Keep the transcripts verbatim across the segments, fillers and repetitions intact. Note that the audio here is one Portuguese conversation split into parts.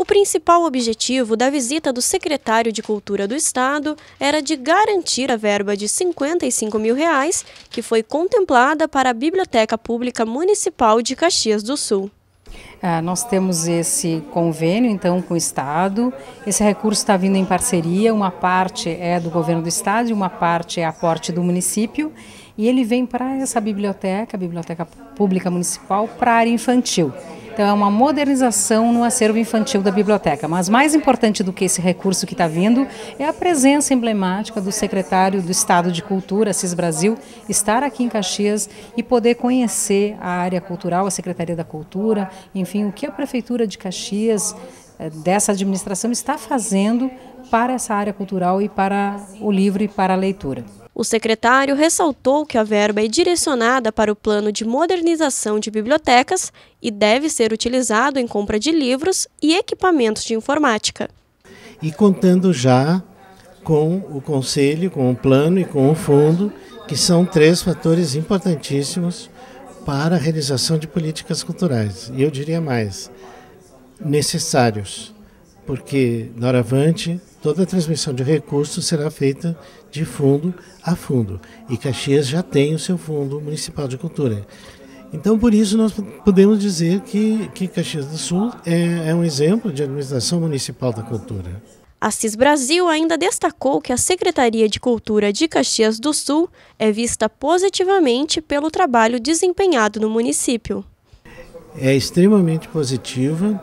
principal objetivo da visita do secretário de Cultura do Estado era de garantir a verba de cinquenta e cinco mil reais que foi contemplada para a Biblioteca Pública Municipal de Caxias do Sul. Ah, nós temos esse convênio, então, com o Estado. Esse recurso está vindo em parceria, uma parte é do governo do Estado e uma parte é aporte do município. E ele vem para essa biblioteca, a Biblioteca Pública Municipal, para a área infantil. Então, é uma modernização no acervo infantil da biblioteca. Mas mais importante do que esse recurso que está vindo é a presença emblemática do secretário do Estado de Cultura, Assis Brasil, estar aqui em Caxias e poder conhecer a área cultural, a Secretaria da Cultura, enfim, o que a Prefeitura de Caxias, dessa administração, está fazendo para essa área cultural e para o livro e para a leitura. O secretário ressaltou que a verba é direcionada para o plano de modernização de bibliotecas e deve ser utilizado em compra de livros e equipamentos de informática. E contando já com o Conselho, com o plano e com o fundo, que são três fatores importantíssimos para a realização de políticas culturais. E eu diria mais, necessários, porque, doravante, toda a transmissão de recursos será feita de fundo a fundo. E Caxias já tem o seu Fundo Municipal de Cultura. Então, por isso, nós podemos dizer que, que Caxias do Sul é, é um exemplo de administração municipal da cultura. Assis Brasil ainda destacou que a Secretaria de Cultura de Caxias do Sul é vista positivamente pelo trabalho desempenhado no município. É extremamente positiva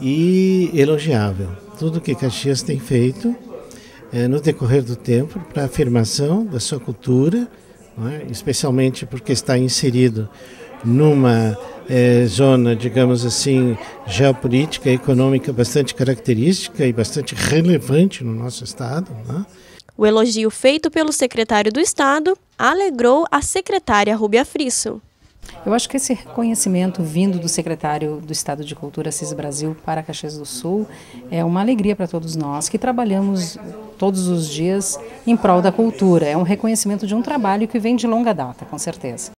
e elogiável tudo que Caxias tem feito é, no decorrer do tempo para a afirmação da sua cultura, não é? Especialmente porque está inserido numa é, zona, digamos assim, geopolítica e econômica bastante característica e bastante relevante no nosso estado, não é? O elogio feito pelo secretário do Estado alegrou a secretária Rúbia Frisso. Eu acho que esse reconhecimento vindo do secretário do Estado de Cultura, Assis Brasil, para Caxias do Sul, é uma alegria para todos nós que trabalhamos todos os dias em prol da cultura. É um reconhecimento de um trabalho que vem de longa data, com certeza.